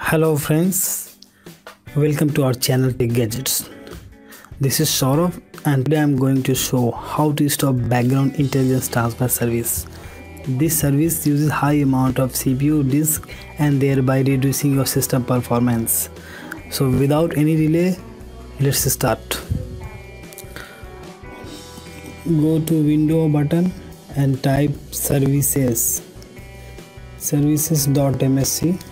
Hello friends, welcome to our channel Tech Gadgets. This is Saurav and today I am going to show how to stop background intelligence transfer service. This service uses high amount of CPU disk and thereby reducing your system performance. So without any delay, let's start. Go to window button and type Services.msc.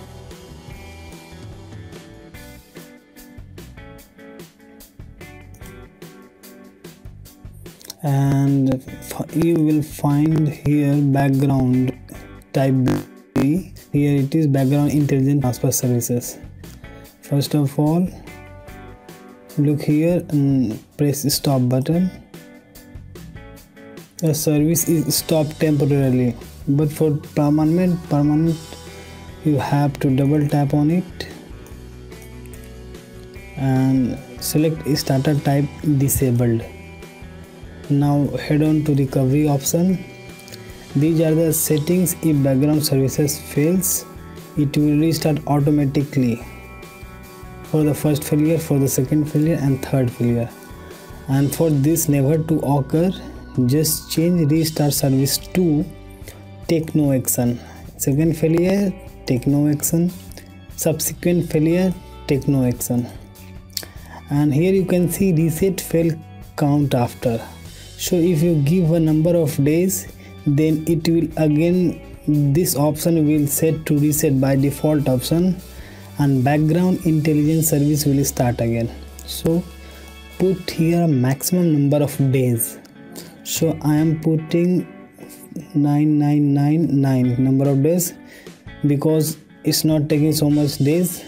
And you will find here background type B. Here it is, background intelligence transfer services. First of all, look here and press stop button. The service is stopped temporarily, but for permanent you have to double tap on it and select starter type disabled. Now head on to recovery option. These are the settings. If background services fails, it will restart automatically for the first failure, for the second failure and third failure. And for this never to occur, just change restart service to take no action. Second failure, take no action. Subsequent failure, take no action. And here you can see reset fail count after. So if you give a number of days, then it will again, this option will set to reset by default option and background intelligence service will start again. So put here a maximum number of days. So I am putting 9999 number of days because it's not taking so much days,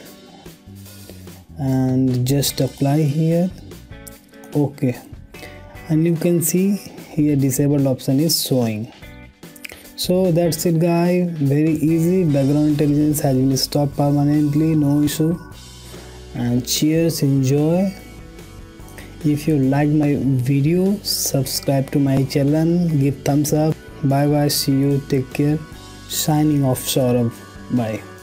and just apply here. Okay. And you can see here disabled option is showing. So that's it guys, very easy. Background intelligence has been stopped permanently, no issue. And cheers, enjoy. If you like my video, subscribe to my channel, give thumbs up. Bye bye, see you, take care. Signing off, Saurav. Bye.